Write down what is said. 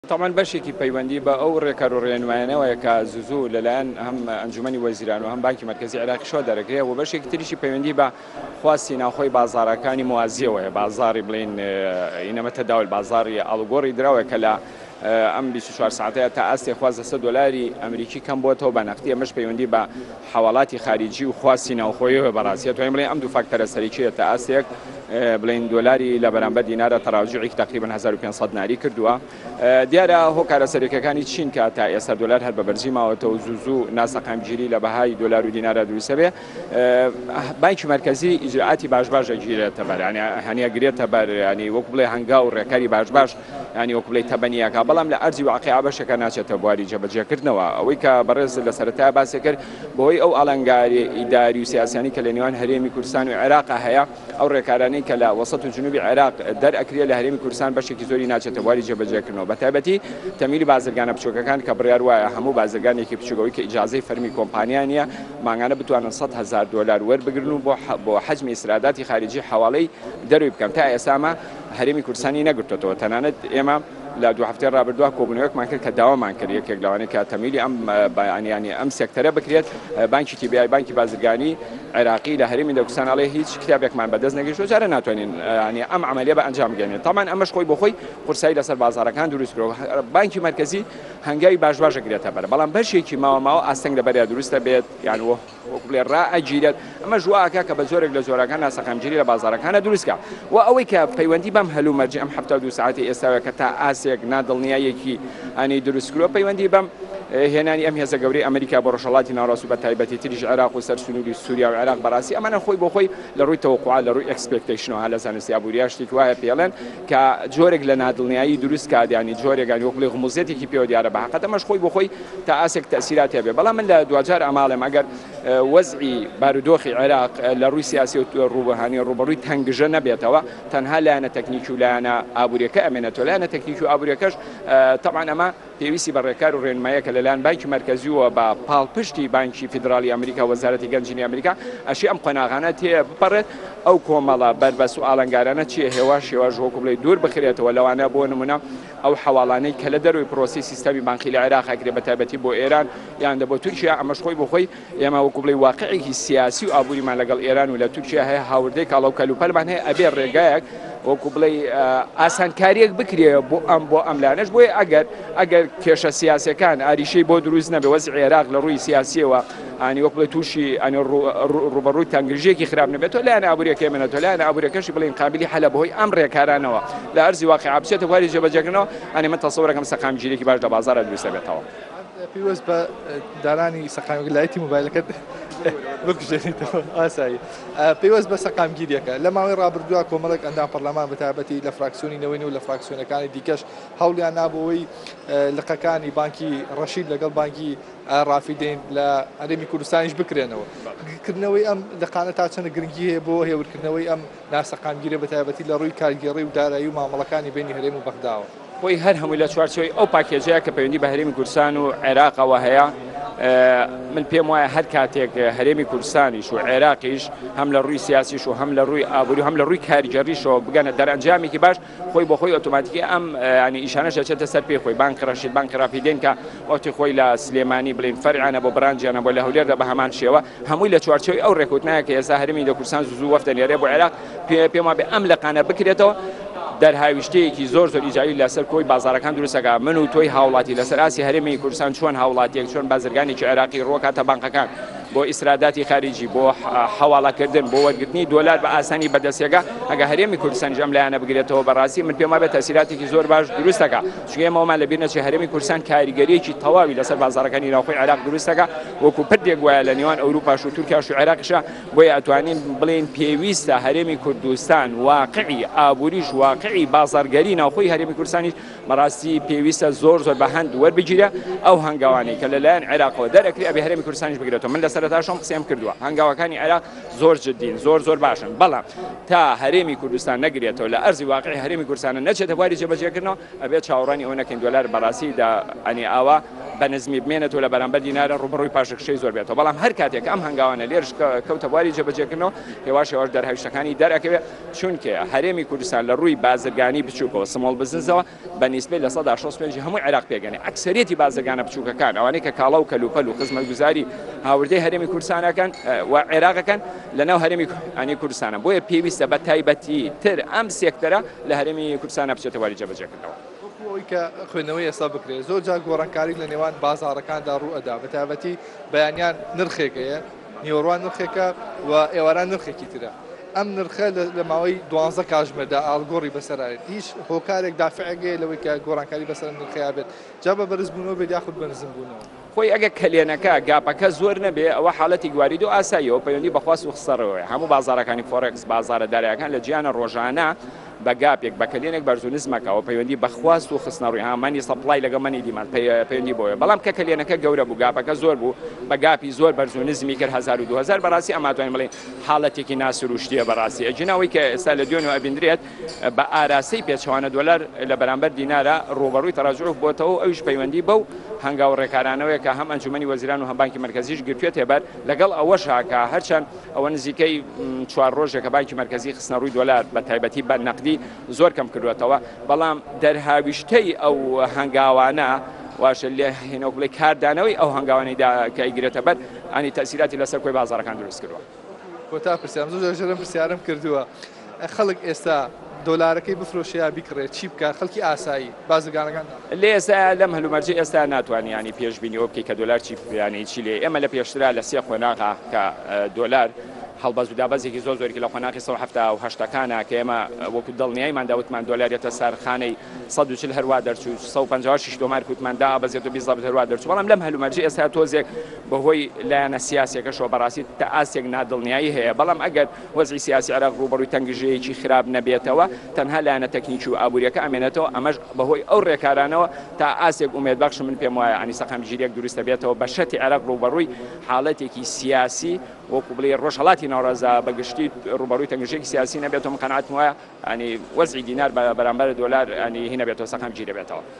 طبعا بەشێکی پەیوەندی بە ئەو ڕێکار و ڕێنمایانەوەیە کە زوو لەلایەن هەم ئەنجومەنی وەزیران و هەم بانکی مرکزی عێراقی شۆ دەرەکرێت و بەشێکی تریشی پەیوەندی بە خواستی ناوخۆی بازاڕەکانی موازیەوەیە بازاڕی بڵین ئینەمە تەداول بازاڕی ئەڵگۆڕی دراوە کە لە ئەم 24 ساعتەیە تا ئاستێ خوازە $100 ئەمریکی کەم بۆتەوە بە نەقدی ئەمەش پەیوەندی بە حواڵاتی خارجی و خواستی ناوخۆیەوە بەڕاستیە توانین بڵێن ئەم دوو فاکتەرە سەرەکیە تا ئاستێک بڵین دۆلاری لە بەرامبەر دینارە تەراوجوعێکی تقریبا 1500 ناری کردووە دیارە هۆکارە سەرەکیەکانی چین کە تا ئێستا دۆلار هەر بە بەرزی ماوەتەوە زوو ناسەقامگیری لە بەهای دۆلار و دینارە دروستە بێ بانکی مرکزی ئیجراعاتی باش ئەگیرێتە بەر هەنیە گرێتە بەر ینی وەکو بڵێ هەنگا و ڕێکاری باش ینی وەکو بڵێ تەبەنیەکە بەڵام لە ئەرزی واقعیا بەشێکە ناچێتە بواری جێبەجێکردنەوە ئەوەی کە بەڕێز لە سەرەتای باسی کرد بۆی ئەو ئەڵەنگاری ئیداری و سیاسیانی کە لە نێوان هەرێمی کوردستان و عێراق هەیە ئەو ڕێکارانەی کە لە وەسەط و جنوبی عێراق دەرئەکرێت لە هەرێمی کوردستان بەشێکی زۆری ناچێتە بواری جێبەجێکردنەوە بە تایبەتی تەمیلی بازرگانە بچووکەکان کە بڕیار وایە هەموو بازرگانێکی بچووکەوەی کە ئیجازەی فەرمی کۆمپانیان نیە ماگانە بتوانن $100,000 وەربگرن و بۆ حەجمی ئیسراداتی خارجی حواڵەی دەروی بکەن تا ئێستا هەرێمی کوردستانی نەگرتوەوە تەنانەت ئێمە لە دوو هەفتەی ڕابردووە کۆبوونەوەیەکمان کرد کە داوامان کرد یەکێک لەوانەیە کە تەمیلی ئەم سێکتەرە بکرێت بانکی تیبیای بانکی بازرگانی عێراقی لە هەرێمی کوردستان ئەڵێ هیچ کتابێکمان بەدەست نەگەیشتووە جارە ناتوانین ئەم عملیە بە ئەنجام بگەێنێت تامان ئەمەش خۆی بۆ خۆی قورسایی لەسەر بازاڕەکان دروست کرەوە بانکی مرکزی هەنگاوی باش ئەگرێتە بەر بەڵام بەشێکی ماوە ئاستەنگ لەبەریا دروستە بێت یان وەکو بڵێ ڕائەگیرێت ئەمە ژواکە کە بە زۆرێک لە زۆرەکان ناسەقامگیری لە بازاڕەکانە دروستکە و ئەوەی کە پەیوەندی بەم هەلوو مەرجی ئەم 72 ساعتی ئێستاوە کە تا ئاسێک نادڵنیایەکی ئەنی دروستکرۆ پەیوەندی بەم هێنانی ئەم هێزە گەورەی ئەمریکا بۆ ڕۆژهەڵاتی ناوڕاست و بە تایبەتی تریش عێراق و سەرسنووری سووریا و عێراق بەڕاستی ئەمانە خۆی بۆ خۆی لە ڕووی تەوەقوعات لە ڕووی ئەکسپێکتیشنەوە لە زانستی ئابووریا شتێکی وایە پێڵێن کە جۆرێک لە نادڵنیایی دروست کات ینی جۆرێکانی وەکو بڵێ غموزێتێکی پێوە دیارە بە حەقەت ئەمەش خۆی بۆ خۆی تا ئاسێک تەسیرات هەبێ بەڵام من لە دوجار ئەماڵێم ئەگەر وەزعی بارودۆخی عێراق لە ڕووی سیاسی و ڕوبەهانی ڕوبەڕووی تەنگژە نەبێتەوە تەنها لایەنە تەکنیکی و لایەنە ئابووریەکە ئەمێنێتەوە لایەنە تەکنیکی و ئابووریەکەش طبعا ئەمە پێویستی بە ڕێکار و ڕێنماییەکە لەلایەن بانکی مرکزیەوە بە پاڵپشتی بانکی فیدرالی ئەمریکا وەزارەتی گەنجینی ئەمریکا ئەشی ئەم قۆناغانە تێ بپەڕێت ئەو کۆمەڵە بربەس و ئاڵنگارانە چیە هێواش وەکو بڵێ دوور بخرێتەوە لەوانە بۆ نمونە ئەو حواڵانەی کە لە دەروی پرۆسی سیستەمی بانکی لە عێراق ئەکرێت بە تایبەتی بۆ ئێران یان بۆ تورکیا ئەمەش خۆی بۆ خۆی ئێمە وەکو بڵێ واقعێکی سیاسی و ئابووریمان لەگەڵ ئێران و لە تورکیا هەیە هاوردەی کاڵەو کەلوپەلمان هەیە ئەبێ ڕێگایەک وەکو بڵێ ئاسانکاریەک بکرێ بۆ ئەم لایەنەش بۆیە ئەگەر کێشە سیاسەکان ئاریشەی بۆ دروست نەبێ وەزعی عێراق لە ڕووی سیاسیەوە ئانی وەک بڵێ تووشی ڕوبەڕووی تەنگژێکی خراپ نەبێتەوە لایەنە ئابووریەکەی منێتەوە لایەنە ئابووریەکەشی بڵێن قابلی حەلە بەهۆی ئەم ڕێکارانەوە لە ئەرزی واقعیا بچێتە بواری جێبەجێکردنەوە ئەنی من تەسەوورەکەم سەقامگیریەکی باش لە بازاڕە دروستە بێتەوە پێویست بە دارانی سەقامگیریەتی مۆبایلەکەت بکوژێنیتەوە ئاسایی پێویست بە سەقامگیریەکە لە ماوەی ڕابردووە کۆمەڵێک ئەندام پەرلەمان بەتایبەتی لە فراکسیۆنی نەوەی و لە فراکسیۆنەکانی دیکەش هەوڵیان نابەوەی لقەکانی بانکی ڕەشید لەگەڵ بانکی ڕافیدین لە هەرێمی کوردستانیش بکرێنەوە کردنەوەی ئەم لقانە تا چەندە گرنگی هەیە بۆ هێورکردنەوەی ئەم ناسەقامگیریە بەتایبەتی لە ڕووی کارگێڕی و دارایی و مامەڵەکانی بینی هەرێم و بەغداوە خۆی هەر هەمووی لە چوارچێوەی ئەو پاکێجەیە کە پەیوەندی بە هەرێمی کوردستان و عێراقەوە هەیە من پێم وایە هەر کاتێک هەرێمی کوردستانیش و عێراقیش هەم لە ڕووی سیاسیش و هەم لە ڕووی ئابووری هەم لە ڕووی کارگەڕیشەوە بگەنە دەرەنجامێکی باش خۆی بۆ خۆی ئۆتۆماتیکی ئەم ینی ئیشانەش دەچێتە سەر پێی خۆی بانک ڕەشید بانک ڕافیدین کە وەختی خۆی لە سلێمانی بڵین فەرعانە بۆ برانجیانە بۆ لە هەولێردا بە هەمان شێوە هەمووی لە چوارچێوەی ئەو ڕێکوتنایە کە ئێستا هەرێمی کوردستان زوو وەفتە نێرێ بۆ عێراق پێم وایە ئەم لقانە بکرێتەوە دەرهاویشتەیەکی زۆر ئیجایی لەسەر کۆی بازاڕەکان دروستەکە من و تۆی هاوڵاتی لەسەر ئاسی هەرێمی کوردستان چۆن هاوڵاتیەک چۆن بازرگانێکی عێراقی ڕۆکاتە بانکەکان بۆ ئیسراداتی خارجی بۆ حواڵەکردن بۆ وەرگرتنی دۆلار بە ئاسانی بەدەستێگا ئەگە هەرێمی کوردستان جەم لایەنە بگرێتەوە بەڕاستی من پێم وایە تەسیراتێکی زۆر باش دروستەکە چونکە ئێمەمان لەبیر نەچێت هەرێمی کوردستان کاریگەریەکی تەواوی لەسەر بازاڕەکانی ناوخۆی عێراق دروستەکە وەکو پردێک وایە لە نێوان ئەوروپاش و تورکیاش و عێراقیشە بۆیە ئەتوانین بڵێن پێویستە هەرێمی کوردستان واقعی ئابووریش واقعی بازاڕگەری ناوخۆی هەرێمی کوردستانیش بەڕاستی پێویستە زۆر بە هەند وەربگیرە ئەو هەنگاوانەی کە لەلایەن عێراقەوە دەرەکری ئەبێ هەرێمی کوردستانیش بگرێتەوە من لە سەرەتاشەم قسەم کردووە هەنگاوەکانی عێراق زۆر جددین زۆر باشن بەڵام تا هەرێمی کوردستان نەگرێتەوە لە ئەرزی واقعی هەرێمی کوردستانە نەچێتە بواری جێبەجێکردنەوە ئەبێ چاوەڕانی ئەو نەکەین دۆلار بەڕاستی ئەنی ئاوا بە نزمی بمێنێتەوە لە بەرامبەر دینارە ڕوبەڕووی پاشەکشەی زۆر بێتەوە بەڵام هەر کاتێک ئەم هەنگاوانە لێرش کەوتە بواری جێبەجێکردنەوە هێواشەوەش دەرهەویشتەکانی دەرەکەوێت چونکە هەرێمی کوردستان لە ڕووی بازرگانی بچووکەوە سمۆڵ بزنسەوە بە نیسبەی لە 65 هەموو عێراق پێگەنێ ئەکسەرێتی بازرگانە بچووکەکان ئەوانەی کە کاڵە و کەلوپەل و خزمەتگوزاری هاوردەی هەرێمی کوردستانەکان و عێراقەکان لەناو هەرێمی کوردستانە بۆیە پێویستە بە تایبەتی تر ئەم سێکتەرە لە هەرێمی کوردستانە بچێتە بواری جێبەجێکردنەوە. ئەوەی کە خوێندنەوەی ئێستا بکرێت زۆر جار گۆڕانکاری لە نێوان بازاڕەکاندا ڕوو ئەدا بە تایبەتی بەیانیان نرخێکەیە نیوەڕوان نرخێکە و ئێواران نرخێکی ترە ئەم نرخە لە ماوەی 12 کاتژمێردا ئاڵگۆڕی بەسەرایێت هیچ هۆکارێک دافعەگەیە لەوەی کە گۆڕانکاری بەسەر نرخەیە بێت جا بە بەرزبوونەوە بێت یاخود بە نزمبوونەوە خۆی ئەگە کلێنەکە گاپەکە زۆر نەبێ ئەوە حاڵەتی گواریدۆ ئاساییەوە پەیوەندی بەخواست و خسەرەوەی هەموو بازارەکانی فۆرێکس بازارە دارایەکان لە جیانە ڕۆژانە بە گاپێک بە کلێنێک بەرزونزمەکەەوە پەیوەندی بەخواست و خستنەڕووی هامانی سەپڵای لەگە منی دیمان پەیوەندی بۆیە بەڵام کە کلێنەکە گەورە بوو گاپەکە زۆر بوو بە گاپی زۆر بەرزونزمی کرد 2000 بەڕاستی ئەماتوانین بڵێن حاڵەتێکی ناسر و شتیە بەڕاستی ئەجناوی کە ئێستا لە دوێنەوە ئەبیندرێت بە ئاراسی پێچوانە دۆلار لە بەرامبەر دینارە ڕۆبەڕووی تەڕاجع بۆتەوە ئەوش پەیوەندی بەو هەنگاو ڕێکارانەوەی کە هەم ئەنجومەنی وەزیران و هەم بانکی مرکزیش گرتوێت هێبەر لەگەڵ ئەوەشا کە هەرچەند ئەوە نزیکەی 4 ڕۆژێکە بانکی مرکزی خستنەڕووی دۆلار بە تایبەتی بە نەقدی زۆر کەم کردوێتەوە بەڵام دەرهاویشتەی ئەو هەنگاوانە واشە لێ هێنەوە بڵێ کاردانەوەی ئەو هەنگاوانەیدا کە ئیگرێتە بەر ئەنی تەسیراتی لەسەر کۆی بازاڕەکان دروست کردووە. کۆتا پرسیارم زۆر جارم پرسیارم کردووە خەڵک ئێستا دۆلارەکەی بفرۆشەیە بیکڕێت چی بکە خەڵکی ئاسایی بازرگانەکان لێ ئێستا لەم هەلومەرجی ئێستا ناتوانانی ینی پێشبینیەوە بکەی کە دۆلار چی بیانی چی لێ ئێمە لە پێشترا لە سێ خۆناغا کە دۆلار هەڵبەز و دابەزێکی زۆرێکی لە خۆناغی 1970کانە کە ئێمە وەکو دڵنیایمان داوتمان دۆلارێتە سەرخانەی 140 هەروە دەرچوو 156 دۆمار کووتماندا بەزێت و 20 هەروە دەرچوو بەڵام لەم هەلومەرجی ئێستا تۆزێک بەهۆی لایەنە سیاسێکەشەوە بەڕاستی تا ئاسێک نادڵنیایی هەیە بەڵام ئەگەر وەزعی سیاسی عێراق ڕوبەڕووی تەنگژەیەکی خراپ نەبێتەوە تەنها لایەنە تەکنیکی و ئابوووریەکە ئەمێنێتەوە ئەمەش بەهۆی ئەو ڕێکارانەوە تا ئاسێک ئومێدبەخش من پێم وایە ئەنی سەقامگیریەک دروستە بێتەوە بە شەتی عێراق ڕوبەڕووی حاڵەتێکی سیاسی وەکو بڵێ ڕۆژهەڵاتی ناوڕەزا بەگشتی ڕوبەڕووی تەنگژەیەکی سیاسی نەبێتەوە من قەناعەتم وایە ئەنی وەزعی دینار بەرامبەر دۆلار ئەنی هی نەبێتەوە سەقامگیری بێتەوە.